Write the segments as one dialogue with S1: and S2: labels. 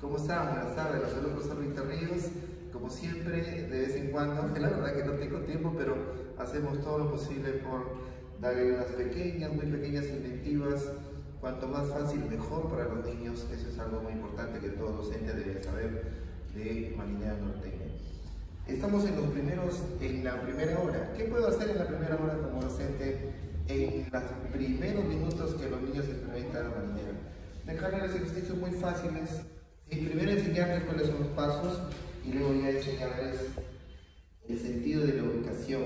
S1: ¿Cómo están? Buenas tardes, los saludos profesor Víctor Ríos. Como siempre, de vez en cuando, la verdad que no tengo tiempo, pero hacemos todo lo posible por darle unas pequeñas, muy pequeñas inventivas. Cuanto más fácil, mejor para los niños. Eso es algo muy importante que todo docente debe saber de Marinera Norteña. Estamos en la primera hora. ¿Qué puedo hacer en la primera hora como docente en los primeros minutos que los niños experimentan la marinera? Dejarles ejercicios muy fáciles y primero enseñarles cuáles son los pasos y luego ya enseñarles el sentido de la ubicación.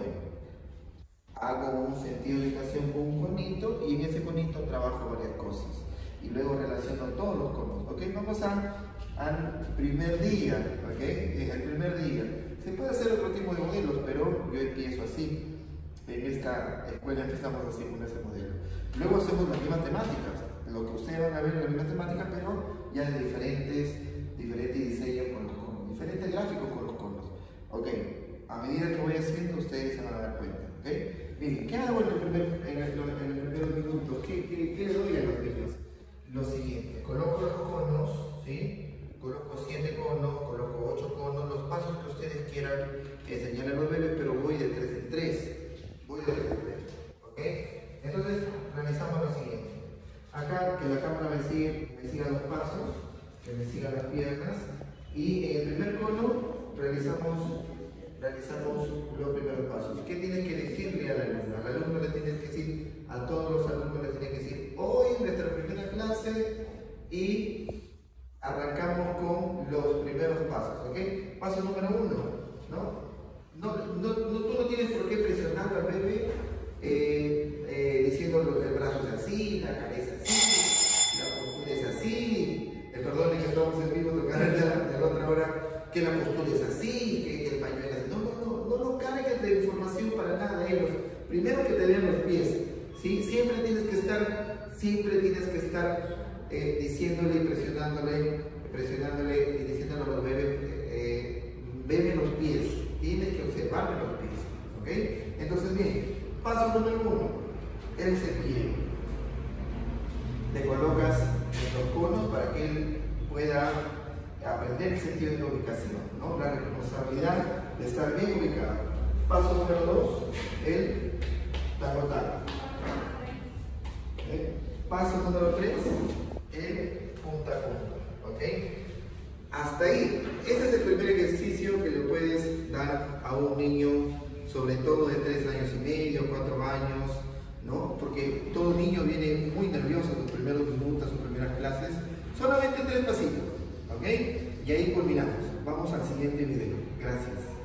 S1: Hago un sentido de ubicación con un conito y en ese conito trabajo varias cosas y luego relaciono todos los conos. ¿Ok? Vamos al primer día. ¿Ok? El primer día. Se puede hacer otro tipo de modelos, pero yo empiezo así. En esta escuela empezamos así con ese modelo. Luego hacemos las mismas temáticas, lo que ustedes van a ver en la misma temática, pero ya de diferentes diseños con los conos, diferentes gráficos con los conos. Ok, a medida que voy haciendo, ustedes se van a dar cuenta. ¿Okay? Miren, ¿qué hago en los primeros minutos? ¿Qué le doy a los niños? Lo siguiente, coloco los conos, ¿sí? Coloco 7 conos, coloco 8 conos, los pasos que ustedes quieran enseñarle a los bebés, pero voy de 3 en 3. Voy de 3 en 3. ¿Ok? Entonces, realizamos lo siguiente. Acá, que la cámara me siga los pasos, que me siga las piernas, y en el primer cono realizamos los primeros pasos. ¿Qué tienes que decirle al alumno? Al alumno le tienes que decir, a todos los alumnos les tienes que decir, hoy nuestra primera clase y arrancamos con los primeros pasos, ¿ok? Paso número 1, ¿no? Tú no tienes por qué presionar al bebé diciendo que el brazo es así, la cabeza es así, la postura es así, perdón que estamos en vivo tocando de la otra hora, que la postura es así, que el pañuelo es así. No cargues de información para nada de ellos. Primero que te vean los pies, ¿sí? Siempre tienes que estar diciéndole y presionándole y diciéndole a los bebés, veme los pies, tienes que observarme los pies, ¿ok? Entonces, bien, paso número 1, el cepillero. Le colocas los conos para que él pueda aprender el sentido de la ubicación, ¿no? La responsabilidad de estar bien ubicado. Paso número 2, el tacotaco. ¿Okay? Paso número 3, el punta a punta. ¿Ok? Hasta ahí. Ese es el primer ejercicio que le puedes dar a un niño, sobre todo de 3 años y medio, 4 años, ¿no? Porque todo niño viene muy nervioso en sus primeros minutos, sus primeras clases. Solamente 3 pasitos, ¿ok? Y ahí culminamos. Vamos al siguiente video. Gracias.